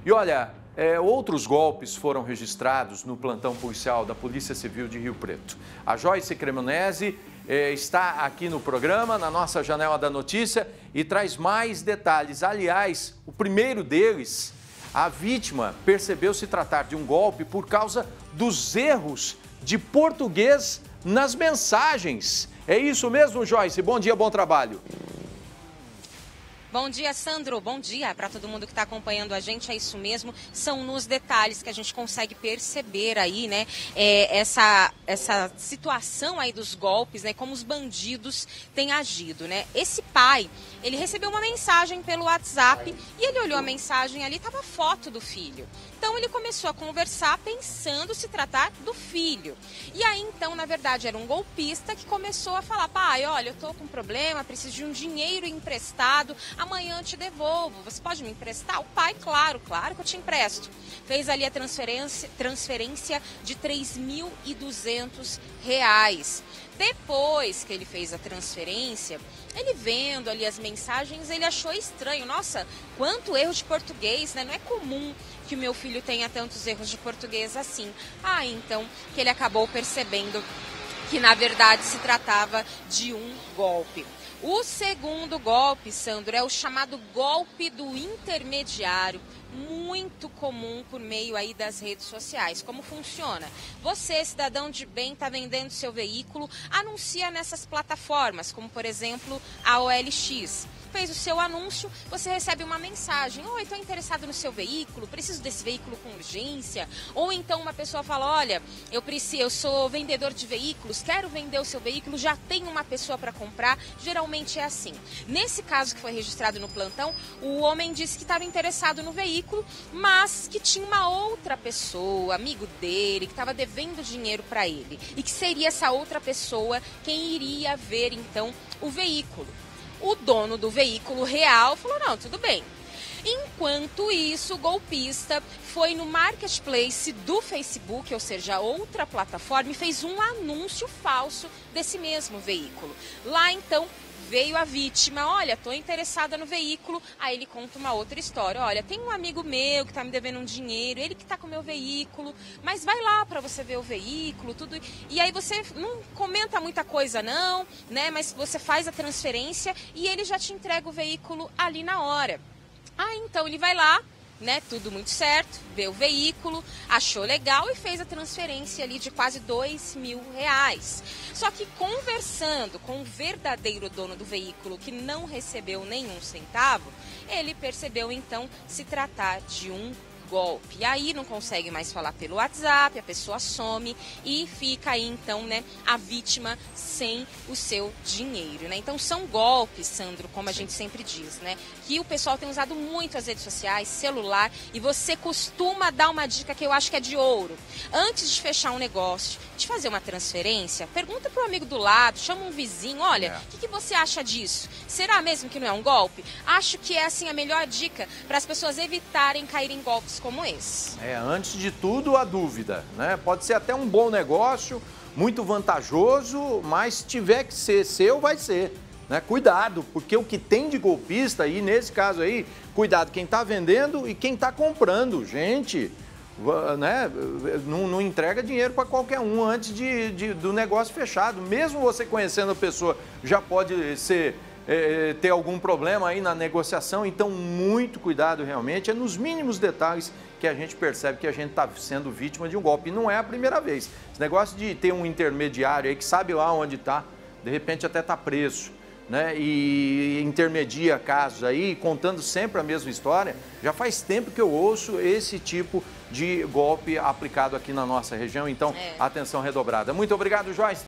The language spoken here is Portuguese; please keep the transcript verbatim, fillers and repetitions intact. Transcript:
E olha, é, outros golpes foram registrados no plantão policial da Polícia Civil de Rio Preto. A Joyce Cremonese é, está aqui no programa, na nossa janela da notícia, e traz mais detalhes. Aliás, o primeiro deles, a vítima percebeu se tratar de um golpe por causa dos erros de português nas mensagens. É isso mesmo, Joyce? Bom dia, bom trabalho. Bom dia, Sandro. Bom dia para todo mundo que está acompanhando a gente. É isso mesmo. São nos detalhes que a gente consegue perceber aí, né? É, essa, essa situação aí dos golpes, né? Como os bandidos têm agido, né? Esse pai, ele recebeu uma mensagem pelo WhatsApp e ele olhou a mensagem ali, estava a foto do filho. Então ele começou a conversar pensando se tratar do filho. E aí então, na verdade, era um golpista que começou a falar: pai, olha, eu tô com um problema, preciso de um dinheiro emprestado, amanhã eu te devolvo, você pode me emprestar? O pai, claro, claro que eu te empresto. Fez ali a transferência, transferência de três mil e duzentos reais. Depois que ele fez a transferência, ele vendo ali as mensagens, ele achou estranho. Nossa, quanto erro de português, né? Não é comum que o meu filho tenha tantos erros de português assim. Ah, então, que ele acabou percebendo que, na verdade, se tratava de um golpe. O segundo golpe, Sandro, é o chamado golpe do intermediário, muito comum por meio aí das redes sociais. Como funciona? Você, cidadão de bem, está vendendo seu veículo, anuncia nessas plataformas, como por exemplo a O L X. Fez o seu anúncio, você recebe uma mensagem: oi, estou interessado no seu veículo, preciso desse veículo com urgência. Ou então uma pessoa fala: olha, eu preciso, eu sou vendedor de veículos, quero vender o seu veículo, já tenho uma pessoa para comprar. Geralmente é assim. Nesse caso que foi registrado no plantão, o homem disse que estava interessado no veículo, mas que tinha uma outra pessoa, amigo dele, que estava devendo dinheiro para ele. E que seria essa outra pessoa quem iria ver então o veículo. O dono do veículo real falou: não, tudo bem. Enquanto isso, o golpista foi no marketplace do Facebook, ou seja, outra plataforma, e fez um anúncio falso desse mesmo veículo. Lá, então, veio a vítima: olha, estou interessada no veículo. Aí ele conta uma outra história: olha, tem um amigo meu que está me devendo um dinheiro, ele que está com o meu veículo, mas vai lá para você ver o veículo, tudo. E aí você não comenta muita coisa não, né? Mas você faz a transferência e ele já te entrega o veículo ali na hora. Ah, então ele vai lá, né, tudo muito certo, vê o veículo, achou legal e fez a transferência ali de quase dois mil reais. Só que conversando com o verdadeiro dono do veículo, que não recebeu nenhum centavo, ele percebeu então se tratar de um golpe. E aí não consegue mais falar pelo WhatsApp, a pessoa some e fica aí então, né, a vítima sem o seu dinheiro, né? Então são golpes, Sandro, como a gente sempre diz, né, que o pessoal tem usado muito as redes sociais, celular, e você costuma dar uma dica que eu acho que é de ouro. Antes de fechar um negócio, de fazer uma transferência, pergunta pro amigo do lado, chama um vizinho: olha, o é. que, que você acha disso? Será mesmo que não é um golpe? Acho que é assim a melhor dica para as pessoas evitarem cair em golpes como esse. É, antes de tudo, a dúvida, né? Pode ser até um bom negócio, muito vantajoso, mas se tiver que ser seu, vai ser, né? Cuidado, porque o que tem de golpista aí, nesse caso aí, cuidado quem está vendendo e quem está comprando. Gente, né? Não, não entrega dinheiro para qualquer um antes de, de, do negócio fechado. Mesmo você conhecendo a pessoa, já pode ser... É, ter algum problema aí na negociação. Então, muito cuidado realmente. É nos mínimos detalhes que a gente percebe que a gente está sendo vítima de um golpe. E não é a primeira vez. Esse negócio de ter um intermediário aí que sabe lá onde está, de repente até está preso, né? E intermedia casos aí, contando sempre a mesma história. Já faz tempo que eu ouço esse tipo de golpe aplicado aqui na nossa região. Então, é. atenção redobrada. Muito obrigado, Joyce.